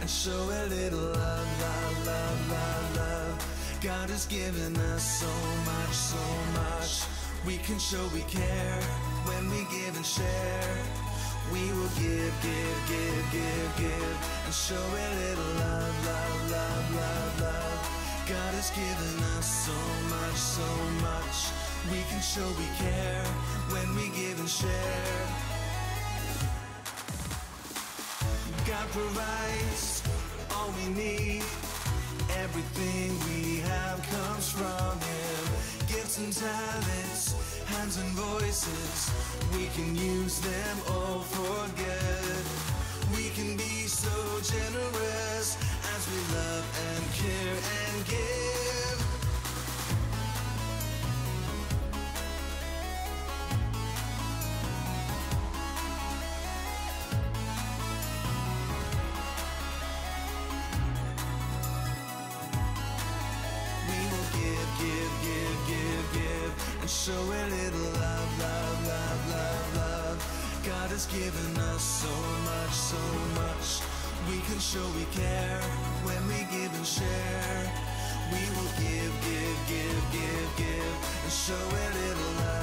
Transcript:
and show a little love, love, love, love, love. God has given us so much, so much. We can show we care when we give and share. We will give, give, give, give, give, and show a little love, love, love, love, love. God has given us so much, so much. We can show we care when we give and share. God provides all we need. Everything we have comes from Him. Gifts and talents, hands and voices, we can use them all for good. We can be so generous as we love and care and give. Give, give, give, give, and show a little love, love, love, love, love. God has given us so much, so much. We can show we care when we give and share. We will give, give, give, give, give, and show a little love.